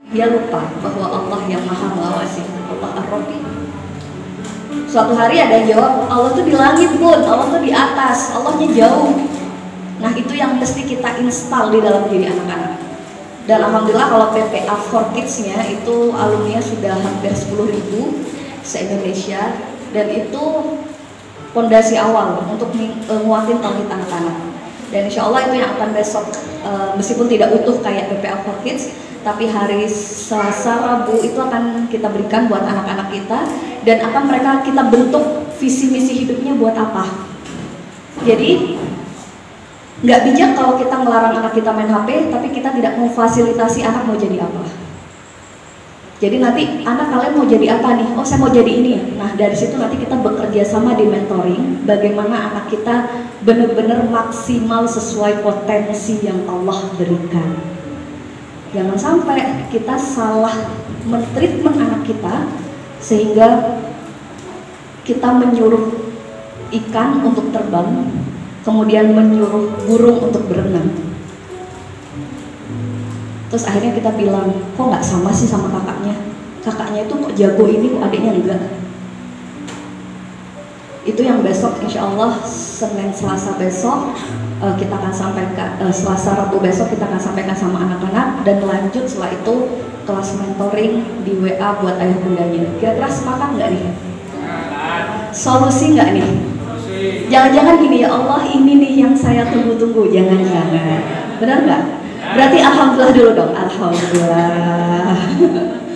Dia lupa bahwa Allah yang maha mengawasi, Allah Ar-Rafi. Suatu hari ada yang jawab, Allah tuh di langit pun, Allah tuh di atas, Allahnya jauh. Nah itu yang mesti kita install di dalam diri anak-anak. Dan alhamdulillah kalau PPA for Kids-nya itu alumninya sudah hampir 10.000 se-Indonesia. Dan itu fondasi awal untuk nguatin tauhid anak-anak. Dan insya Allah itu yang akan besok, meskipun tidak utuh kayak PPA for Kids, tapi hari Selasa, Rabu itu akan kita berikan buat anak-anak kita. Dan akan kita bentuk visi misi hidupnya buat apa. Jadi nggak bijak kalau kita melarang anak kita main HP, tapi kita tidak memfasilitasi anak mau jadi apa. Jadi nanti anak kalian mau jadi apa nih? Oh saya mau jadi ini. Nah dari situ nanti kita bekerja sama di mentoring, bagaimana anak kita benar-benar maksimal sesuai potensi yang Allah berikan. Jangan sampai kita salah mentreatment anak kita sehingga kita menyuruh ikan untuk terbang, kemudian menyuruh burung untuk berenang. Terus akhirnya kita bilang, kok nggak sama sih sama kakaknya? Kakaknya itu kok jago ini, kok adiknya enggak? Itu yang besok insya Allah Senin Selasa besok kita akan sampaikan, Selasa Rabu besok kita akan sampaikan sama anak-anak. Dan lanjut setelah itu kelas mentoring di WA buat ayah bundanya. Kira-kira sepakat nggak nih? Solusi nggak nih? Jangan-jangan gini, ya Allah ini nih yang saya tunggu-tunggu. Jangan-jangan, benar nggak? Berarti alhamdulillah dulu dong. Alhamdulillah.